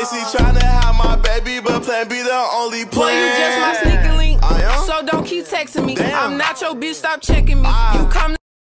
Stacy tryna have my baby, but Plan B the only plan. Boy, you just my sneaking link. I am? So don't keep texting me. Damn. I'm not your bitch, stop checking me. You come